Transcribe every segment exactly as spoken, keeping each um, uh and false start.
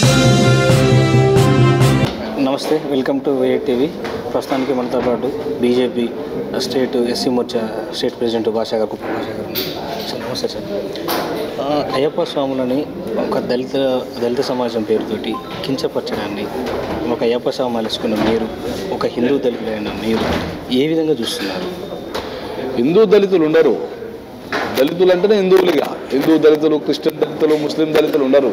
నమస్తే, welcome to వైఎట్ TV. ప్రస్తుతానికి మనతో పాటు BJP state SC Morcha state president Basha గారు కుప్ప భాషా గారు సార్. నమస్తే సార్. అయ్యప్ప స్వాములని ఒక దళిత దళిత సమాజం పేరుతోటి కించపరచడాన్ని ఒక అయ్యప్ప స్వామి అలుసుకున్న మీరు, ఒక హిందూ దళితులైన మీరు ఏ విధంగా చూస్తున్నారు? హిందూ దళితులు ఉండరు. దళితులు అంటేనే హిందువులుగా. హిందూ దళితులు, క్రిస్టియన్ దళితులు, ముస్లిం దళితులు ఉండరు.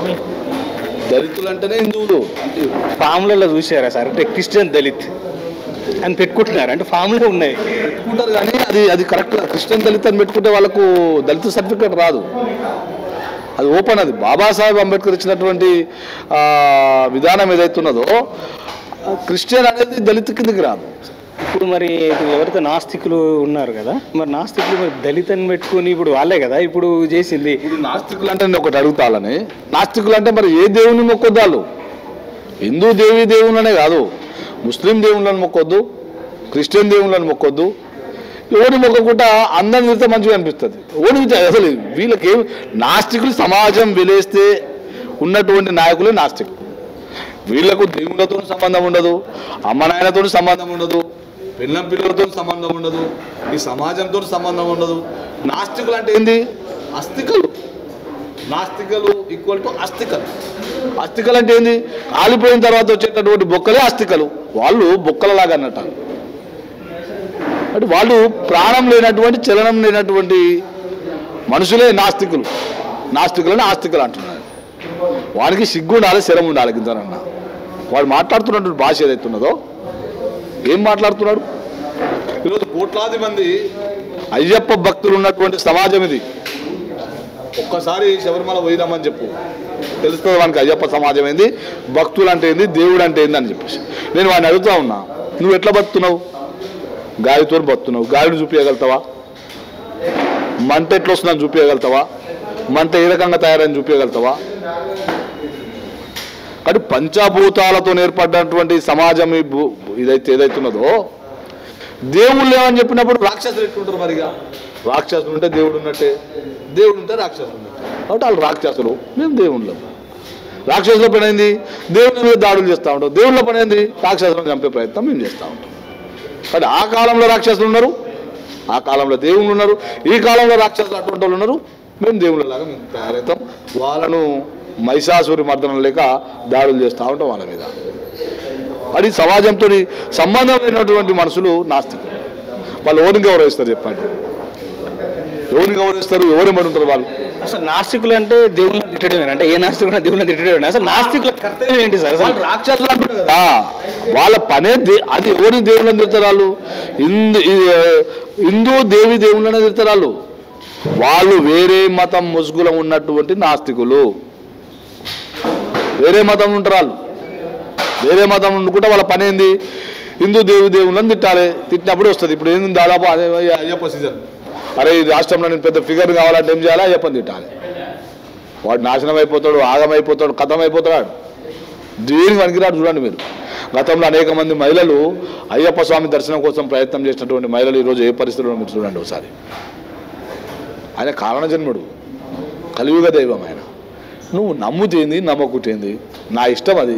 దళితులు అంటేనే హిందువులు. ఫామ్లలో చూసారా సార్? అంటే క్రిస్టియన్ దళిత్ అని పెట్టుకుంటున్నారు, అంటే ఫామ్లో ఉన్నాయి పెట్టుకుంటారు కానీ అది అది కరెక్ట్. క్రిస్టియన్ దళిత్ అని పెట్టుకుంటే వాళ్ళకు దళిత సర్టిఫికేట్ రాదు. అది ఓపెన్. అది బాబాసాహెబ్ అంబేద్కర్ ఇచ్చినటువంటి విధానం ఏదైతున్నదో క్రిస్టియన్ అనేది దళిత కిందకి రాదు. ఇప్పుడు మరి ఎవరైతే నాస్తికులు ఉన్నారు కదా, మరి నాస్తికులు మరి దళితని పెట్టుకుని ఇప్పుడు వాళ్ళే కదా ఇప్పుడు చేసింది. ఇప్పుడు నాస్తికులు అంటే నేను ఒకటి అడుగుతాలని, నాస్తికులు అంటే మరి ఏ దేవుని మొక్కొద్దాలు? హిందూ దేవి దేవుళ్ళనే కాదు, ముస్లిం దేవుళ్ళని మొక్కొద్దు, క్రిస్టియన్ దేవుళ్ళని మొక్కొద్దు. ఎవరిని మొక్కకుండా అందరిని వెళ్తే మంచిగా అనిపిస్తుంది. ఓడితే అసలు వీళ్ళకి నాస్తికులు సమాజం వెలేస్తే ఉన్నటువంటి నాయకులే నాస్తికులు. వీళ్లకు దేవుళ్ళతో సంబంధం ఉండదు, అమ్మ నాయనతో సంబంధం ఉండదు, పిల్లం పిల్లలతో సంబంధం ఉండదు, ఈ సమాజంతో సంబంధం ఉండదు. నాస్తికులు అంటే ఏంది? అస్తికలు. నాస్తికలు ఈక్వల్ టు అస్తికలు. అస్తికలు అంటే ఏంది? కాలిపోయిన తర్వాత వచ్చేటటువంటి బొక్కలే అస్తికలు. వాళ్ళు బొక్కలలాగా అన్నట్టు. అంటే వాళ్ళు ప్రాణం లేనటువంటి, చలనం లేనటువంటి మనుషులే నాస్తికులు. నాస్తికులని ఆస్తికులు అంటున్నారు. వానికి సిగ్గు ఉండాలి, శరం ఉండాలి. కిందనన్నా వాడు మాట్లాడుతున్నటువంటి భాష ఏదైతున్నదో, ఏం మాట్లాడుతున్నాడు? ఈరోజు కోట్లాది మంది అయ్యప్ప భక్తులు ఉన్నటువంటి సమాజం ఇది. ఒక్కసారి శబరిమల పోయినామని చెప్పు, తెలుస్తుంది వానికి అయ్యప్ప సమాజం ఏంది, భక్తులు అంటే ఏంది, దేవుడు అంటే ఏంది అని చెప్పేసి. నేను వాడిని అడుగుతా ఉన్నా, నువ్వు ఎట్లా బతుకుతున్నావు? గాలితో బతుకుతున్నావు. గాలిని చూపించగలుగుతావా? మంట ఎట్లా వస్తుందని చూపించగలుగుతావా? మంట ఏ రకంగా తయారని చూపించగలుగుతావా? కానీ పంచభూతాలతో ఏర్పడినటువంటి సమాజం ఇదైతే ఏదైతున్నదో, దేవుళ్ళు ఏమని చెప్పినప్పుడు రాక్షసులు ఎట్లుంటారు? మరిగా రాక్షసులు ఉంటే దేవుడు ఉన్నట్టే, దేవుడు ఉంటే రాక్షసులు ఉన్నట్టే. కాబట్టి వాళ్ళు రాక్షసులు, మేము దేవుళ్ళం. రాక్షసుల పని ఏంది? దేవుని మీద దాడులు చేస్తూ ఉంటాం. దేవుళ్ళ పని ఏంది? రాక్షసులను చంపే ప్రయత్నం మేము చేస్తూ ఉంటాం. కానీ ఆ కాలంలో రాక్షసులు ఉన్నారు, ఆ కాలంలో దేవుళ్ళు ఉన్నారు, ఈ కాలంలో రాక్షసులు అటువంటి వాళ్ళు ఉన్నారు. మేము దేవుళ్ళలాగా మేము తయారవుతాం. వాళ్ళను మహిషాసురి మర్దనం లేక దాడులు చేస్తూ ఉంటాం వాళ్ళ మీద. అది సమాజంతో సంబంధం లేనటువంటి మనుషులు నాస్తికులు. వాళ్ళు ఎవరిని గౌరవిస్తారు చెప్పండి? ఎవరిని గౌరవిస్తారు? ఎవరేమని ఉంటారు వాళ్ళు? అసలు నాస్తికులు అంటే దేవుళ్ళని తిట్టడమే, అంటే ఏ నాస్తికులు దేవుళ్ళని తిట్టడమే. అసలు నాస్తికుల కర్తవ్యం ఏంటి సార్? అసలు రాక్షసులు అంటారు కదా, వాళ్ళ పనే అది. ఎవరిని దేవుళ్ళని తిడతారు వాళ్ళు? హిందూ హిందూ దేవి దేవుళ్ళనే తిడతారు వాళ్ళు. వాళ్ళు వేరే మతం ముసుగులో ఉన్నటువంటి నాస్తికులు. వేరే మతం ఉంటారు వాళ్ళు. వేరే మతం ఉండుకుంటే వాళ్ళ పని ఏంది? హిందూ దేవి దేవుళ్ళని తిట్టాలి. తిట్టినప్పుడు వస్తుంది. ఇప్పుడు ఏంది దాదాపు అదే అయ్యప్ప సీజన్. అరే ఈ రాష్ట్రంలో నేను పెద్ద ఫిగర్ కావాలంటే ఏం చేయాలి? అయ్యప్పని తిట్టాలి. వాడు నాశనం అయిపోతాడు, ఆగమైపోతాడు, కథం అయిపోతాడు. దేనికి పనికిరాడు. చూడండి మీరు, గతంలో అనేక మంది మహిళలు అయ్యప్ప స్వామి దర్శనం కోసం ప్రయత్నం చేసినటువంటి మహిళలు ఈరోజు ఏ పరిస్థితుల్లో మీరు చూడండి ఒకసారి. ఆయన కారణ జన్ముడు, కలియుగ దైవం ఆయన. నువ్వు నమ్ముతేంది, నమ్మకుతేంది, నా ఇష్టం అది.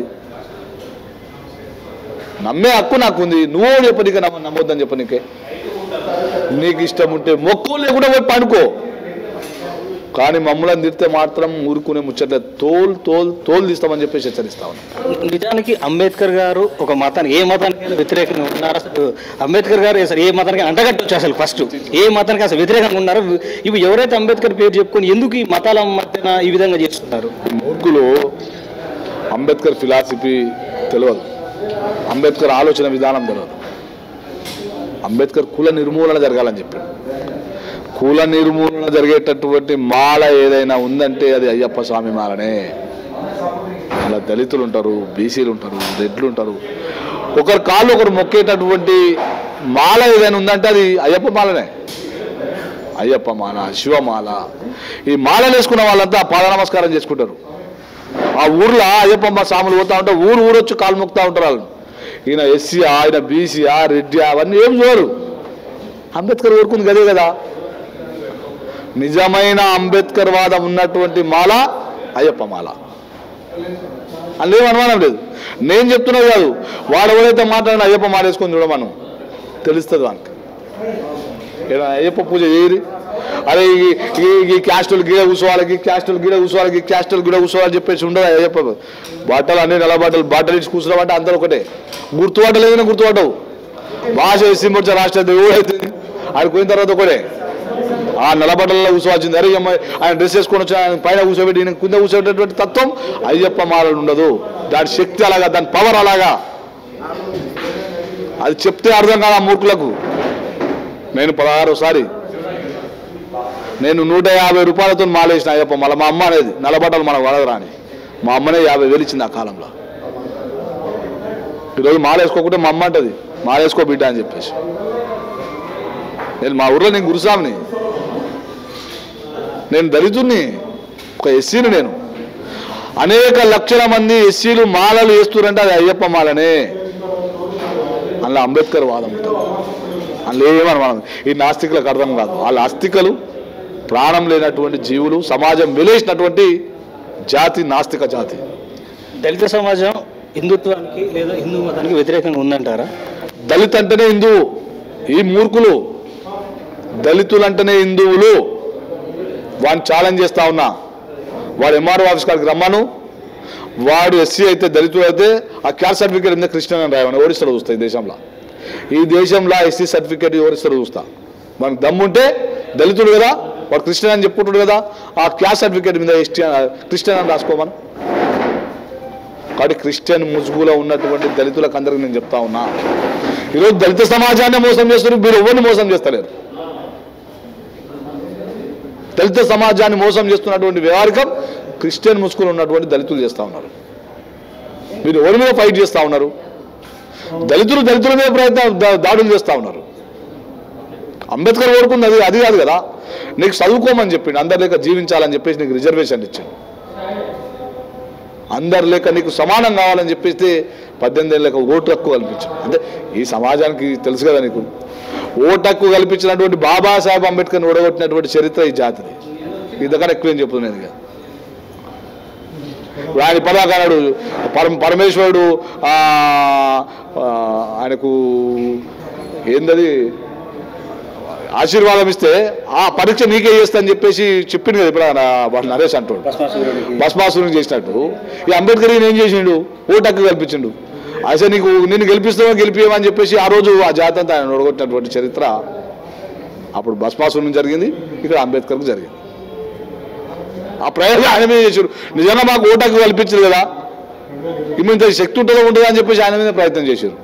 నమ్మే హక్కు నాకుంది. నువ్వు చెప్పనికే నమ్మ నమ్మొద్దని చెప్పనికే. నీకు ఇష్టం ఉంటే మొక్కు, లేకుండా పోయి పండుకో. కానీ మమ్మల్ని తిడితే మాత్రం ఊరుకునే ముచ్చట్లే. తోలు తోలు తోలు తీస్తామని చెప్పేసి హెచ్చరిస్తా ఉన్నాం. నిజానికి అంబేద్కర్ గారు ఒక మతానికి, ఏ మతానికి వ్యతిరేకంగా ఉన్నారు? అసలు అంబేద్కర్ గారు అసలు ఏ మతానికి అంటగట్టవచ్చు? అసలు ఫస్ట్ ఏ మతానికి అసలు వ్యతిరేకంగా ఉన్నారు? ఇవి ఎవరైతే అంబేద్కర్ పేరు చెప్పుకొని ఎందుకు ఈ మతాల మధ్యన ఈ విధంగా చేస్తున్నారు? మూర్ఖులు. అంబేద్కర్ ఫిలాసఫీ తెలియదు, అంబేద్కర్ ఆలోచన విధానం తెలియదు. అంబేద్కర్ కుల నిర్మూలన జరగాలని చెప్పాడు. కుల నిర్మూలన జరిగేటటువంటి మాల ఏదైనా ఉందంటే అది అయ్యప్ప స్వామి మాలనే. అలా దళితులు ఉంటారు, బీసీలు ఉంటారు, రెడ్లు ఉంటారు. ఒకరి కాళ్ళు ఒకరు మొక్కేటటువంటి మాల ఏదైనా ఉందంటే అది అయ్యప్ప మాలనే. అయ్యప్ప మాల, శివమాల. ఈ మాలలు వేసుకున్న వాళ్ళంతా పాద నమస్కారం చేసుకుంటారు. ఆ ఊర్లో అయ్యప్ప స్వాములు పోతా ఉంటే ఊరు ఊరు వచ్చి కాలు మొక్కుతూ ఉంటారు వాళ్ళు. ఈయన ఎస్సీ, ఆయన బీసీ, ఆ రెడ్డి, అవన్నీ ఏం చూడరు. అంబేద్కర్ కోరుకుంది గదే కదా. నిజమైన అంబేద్కర్ వాదం ఉన్నటువంటి మాల అయ్యప్ప మాల. అందులో ఏం అనుమానం లేదు. నేను చెప్తున్నా కాదు, వాడు ఎవరైతే మాట్లాడినా అయ్యప్ప మారేసుకొని చూడమను, తెలుస్తుంది వానికి. ఏదైనా అయ్యప్ప పూజ చేయరు, అరే ఈ క్యాస్టులు గిడ కూర్చోవాలకి క్యాస్టులు గిడ కూర్చోవాలకి క్యాస్టులు గిడ కూర్చోవాలని చెప్పేసి ఉండదు అయ్యప్ప. బట్టలు అన్ని నెల బట్టలు బట్టలు ఇచ్చి కూర్చున్నామంటే అందరూ ఒకటే, గుర్తుపట్టలేదని గుర్తుపట్టవు. భాష ఎస్సీ మోర్చా రాష్ట్ర ఎవడైతే ఆయన పోయిన తర్వాత ఒకటే ఆ నలబట్టలలో కూర్చోవాల్సింది. అరే అమ్మాయి ఆయన డ్రెస్ వేసుకొని వచ్చి ఆయన పైన కూర్చోబెట్టి ఈయన కింద కూర్చోబెట్టేటువంటి తత్వం అయ్యప్ప మాలలు ఉండదు. దాని శక్తి అలాగా, దాని పవర్ అలాగా. అది చెప్తే అర్థం కాదు ఆ మూర్ఖులకు. నేను పదహారోసారి నేను నూట యాభై రూపాయలతో మాలేసిన అయ్యప్ప మళ్ళీ మా అమ్మ అనేది నలబట్టలు మనకు వడదు రాని, మా అమ్మనే యాభై వేలు ఇచ్చింది ఆ కాలంలో. ఈరోజు మాలేసుకోకుంటే మా అమ్మ అంటది మాలేసుకో బిడ్డ అని చెప్పేసి. నేను మా ఊర్లో నేను గురుస్వామిని, నేను దళితుడిని, ఒక ఎస్సీని. నేను అనేక లక్షల మంది ఎస్సీలు మాలలు వేస్తున్నారంటే అది అయ్యప్ప మాలనే. అందులో అంబేద్కర్ వాదం ఉంటుంది, అందులో ఏమని మనం ఈ నాస్తికులకు అర్థం కాదు. వాళ్ళ ఆస్తికలు ప్రాణం లేనటువంటి జీవులు, సమాజం వెలేసినటువంటి జాతి నాస్తిక జాతి. దళిత సమాజం హిందుత్వానికి లేదా హిందూ మతానికి వ్యతిరేకంగా ఉందంటారా? దళిత అంటేనే హిందువు, ఈ మూర్ఖులు దళితులు అంటేనే హిందువులు. వాడిని ఛాలెంజ్ చేస్తా ఉన్నా, వాడు ఎంఆర్ఓ ఆఫీస్ కాడికి రమ్మను, వాడు ఎస్సీ అయితే దళితుడు అయితే ఆ క్యాస్ట్ సర్టిఫికేట్ మీద క్రిస్టియన్ అని రాయమని ఎవరిస్తారో చూస్తా. ఈ దేశంలో ఈ దేశంలో ఎస్సీ సర్టిఫికేట్ ఎవరిస్తారో చూస్తా. మనకు దమ్ముంటే దళితుడు కదా, వాడు క్రిస్టియన్ అని చెప్పుకుంటాడు కదా, ఆ క్యాస్ట్ సర్టిఫికేట్ మీద ఎస్టీ క్రిస్టియన్ అని రాసుకోమని. కాబట్టి క్రిస్టియన్ ముసుగులో ఉన్నటువంటి దళితులకు అందరికీ నేను చెప్తా ఉన్నా, ఈరోజు దళిత సమాజాన్ని మోసం చేస్తున్నారు, మీరు ఎవరిని మోసం చేస్తలేరు. దళిత సమాజాన్ని మోసం చేస్తున్నటువంటి వ్యవహారికం క్రిస్టియన్ ముసుగులో ఉన్నటువంటి దళితులు చేస్తూ ఉన్నారు. మీరు ఎవరి మీద ఫైట్ చేస్తూ ఉన్నారు? దళితులు దళితుల మీద ప్రయత్నం దాడులు చేస్తూ ఉన్నారు. అంబేద్కర్ కోరుకుంది అది అది కాదు కదా. నీకు చదువుకోమని చెప్పిండు, అందరి లేక జీవించాలని చెప్పేసి నీకు రిజర్వేషన్ ఇచ్చాడు. అందరి లేక నీకు సమానం కావాలని చెప్పేసి పద్దెనిమిది ఏళ్ళ ఓటు హక్కు కల్పించాడు. అంటే ఈ సమాజానికి తెలుసు కదా నీకు, ఓటు హక్కు కల్పించినటువంటి బాబాసాహెబ్ అంబేద్కర్ని ఓడగొట్టినటువంటి చరిత్ర ఈ జాతిది. ఇంతకన్నా ఎక్కువ ఏం చెప్తున్నాను ఇక. ఆయన పదాకన్నాడు పరమ పరమేశ్వరుడు ఆయనకు ఏందది ఆశీర్వాదం ఇస్తే ఆ పరీక్ష నీకే చేస్తా అని చెప్పేసి చెప్పింది కదా ఇప్పుడు వాడు నరేష్ అంటాడు, భస్మాసురుని చేసినట్టు. ఈ అంబేద్కర్ ఏం చేసిండు? ఓటు హక్కు కల్పించిండు. అసలు నీకు నిన్ను గెలిపిస్తామో గెలిపియమని చెప్పేసి ఆ రోజు ఆ జాతి అంతా ఆయన ఓడగొట్టినటువంటి చరిత్ర అప్పుడు భస్మాసురుని జరిగింది, ఇక్కడ అంబేద్కర్కు జరిగింది. ఆ ప్రయోగం ఆయన మీద చేశారు. నిజంగా మాకు ఓటు హక్కు కల్పించదు కదా, ఇంత శక్తి ఉంటుందో ఉంటుందా అని చెప్పేసి ఆయన మీద ప్రయత్నం చేశారు.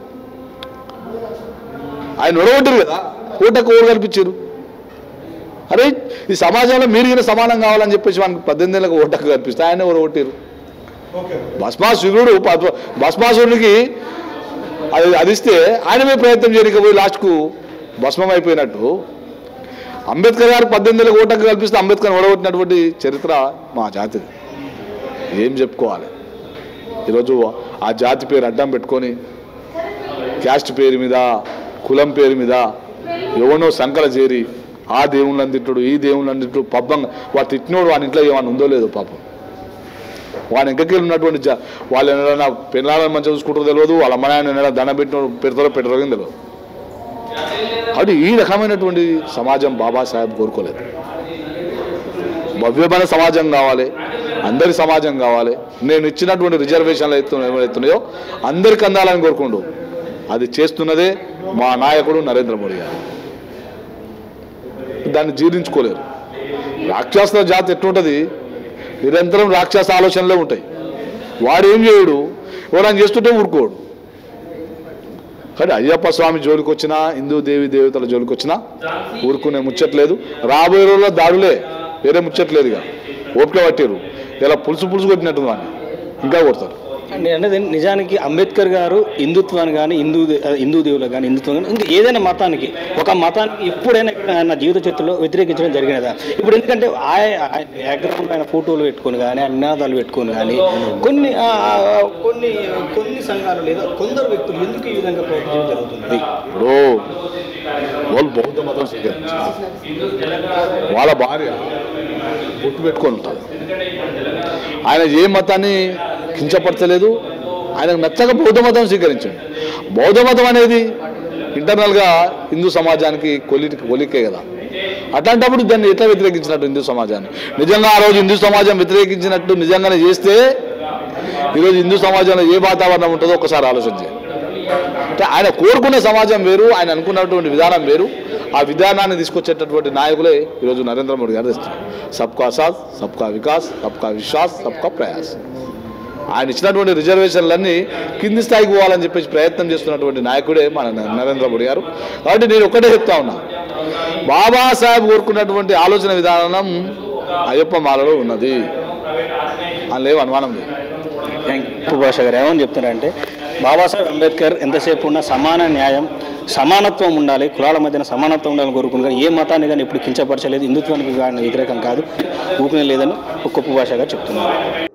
ఆయన ఓడగొట్టారు కదా, ఓటు హక్కు ఓటు కల్పించారు. అరే ఈ సమాజంలో మీరు ఈయన సమానం కావాలని చెప్పేసి మనకు పద్దెనిమిది ఏళ్ళకి ఓటు హక్కు కల్పిస్తే ఆయన ఓడగొట్టారు. భస్మాసురుడు భస్మాసురునికి అది అది ఇస్తే ఆయన మీద ప్రయత్నం చేయకపోయి లాస్ట్కు భస్మం అయిపోయినట్టు అంబేద్కర్ గారు పద్దెనిమిది ఏళ్ళకి ఓటు హక్కు కల్పిస్తే అంబేద్కర్ ఓడగొట్టినటువంటి చరిత్ర మా జాతిది. ఏం చెప్పుకోవాలి? ఈరోజు ఆ జాతి పేరు అడ్డం పెట్టుకొని క్యాస్ట్ పేరు మీద కులం పేరు మీద ఎవనో సంకల చేరి ఆ దేవుళ్ళని తిట్టుడు ఈ దేవుళ్ళని తిట్టుడు పబ్బం వాడు తిట్టినోడు వాని ఇంట్లో ఏమన్నా ఉందో లేదో పాపం. వాని ఇంకకి ఉన్నటువంటి జా వాళ్ళు ఏమైనా పిల్లలని మంచిగా చూసుకుంటారో తెలియదు, వాళ్ళ అమ్మ నాయన ఏమైనా దండం పెట్టిన పెడతారో పెట్టరో తెలియదు. కాబట్టి ఈ రకమైనటువంటి సమాజం బాబాసాహెబ్ కోరుకోలేదు. భవ్యమైన సమాజం కావాలి, అందరి సమాజం కావాలి. నేను ఇచ్చినటువంటి రిజర్వేషన్లు ఎత్తు ఏమవుతున్నాయో అందరికి అందాలని కోరుకుంటూ అది చేస్తున్నదే మా నాయకుడు నరేంద్ర మోడీ గారు. దాన్ని జీర్ణించుకోలేరు. రాక్షస జాతి ఎట్లుంటుంది, నిరంతరం రాక్షస ఆలోచనలే ఉంటాయి. వాడు ఏం చేయడు, ఎవరైనా చేస్తుంటే ఊరుకోడు. కానీ అయ్యప్ప స్వామి జోలికి వచ్చినా హిందూ దేవి దేవతల జోలికి వచ్చినా ఊరుకునే ముచ్చట్లేదు. రాబోయే రోజుల్లో దాడులే, వేరే ముచ్చట్లేదు. ఇక ఓపిక పట్టారు, ఇలా పులుసు పులుసు కొట్టినట్టు వాడిని ఇంకా కొడతారు. నేను అనేది నిజానికి అంబేద్కర్ గారు హిందుత్వాన్ని కానీ హిందూ హిందూ దేవులకు కానీ హిందుత్వం కానీ ఇంకా ఏదైనా మతానికి ఒక మతానికి ఎప్పుడైనా ఆయన జీవిత చరిత్రలో వ్యతిరేకించడం జరిగినదా? ఇప్పుడు ఎందుకంటే ఆయన బ్యాక్గ్రౌండ్ ఆయన ఫోటోలు పెట్టుకొని కానీ ఆయన నినాదాలు పెట్టుకొని కానీ కొన్ని కొన్ని కొన్ని సంఘాలు లేదా కొందరు వ్యక్తులు ఎందుకు ఈ విధంగా ప్రవర్తించడం జరుగుతుంది? ఇప్పుడు వాళ్ళు బౌద్ధ మతం స్వీకరించారు, వాళ్ళ భార్య బొట్టు పెట్టుకొని ఉంటారు. ఆయన ఏ మతాన్ని కించపరచలేదు. ఆయనకు నచ్చక బౌద్ధ మతం స్వీకరించాడు. బౌద్ధ మతం అనేది ఇంటర్నల్గా హిందూ సమాజానికి కొలి కొలికే కదా. అట్లాంటప్పుడు దాన్ని ఎట్లా వ్యతిరేకించినట్టు హిందూ సమాజాన్ని? నిజంగా ఆ రోజు హిందూ సమాజం వ్యతిరేకించినట్టు నిజంగానే చేస్తే ఈరోజు హిందూ సమాజంలో ఏ వాతావరణం ఉంటుందో ఒకసారి ఆలోచన చేయాలి. అంటే ఆయన కోరుకునే సమాజం వేరు, ఆయన అనుకున్నటువంటి విధానం వేరు. ఆ విధానాన్ని తీసుకొచ్చేటటువంటి నాయకులే ఈరోజు నరేంద్ర మోడీ గారు తెస్తున్నారు. సబ్కా సాత్, సబ్కా వికాస్, సబ్కా విశ్వాస్, సబ్కా ప్రయాస్. ఆయన ఇచ్చినటువంటి రిజర్వేషన్లన్నీ కింది స్థాయికి పోవాలని చెప్పేసి ప్రయత్నం చేస్తున్నటువంటి నాయకుడే మన నరేంద్ర మోడీ గారు. కాబట్టి నేను ఒక్కటే చెప్తా ఉన్నా, బాబాసాహెబ్ కోరుకున్నటువంటి ఆలోచన విధానం అయ్యప్ప మాలలో ఉన్నది, అందులో అనుమానం లేదు. థ్యాంక్ యూ భాష గారు. ఏమని చెప్తున్నారంటే బాబాసాహెబ్ అంబేద్కర్ ఎంతసేపు ఉన్న సమాన న్యాయం, సమానత్వం ఉండాలి, కులాల మధ్యన సమానత్వం ఉండాలని కోరుకున్నారు. ఏ మతాన్ని కానీ ఎప్పుడు కించపరచలేదు, హిందుత్వానికి కానీ వ్యతిరేకం కాదు, ఊపిన లేదని ఒక్కొక్క భాష గారు చెప్తున్నారు.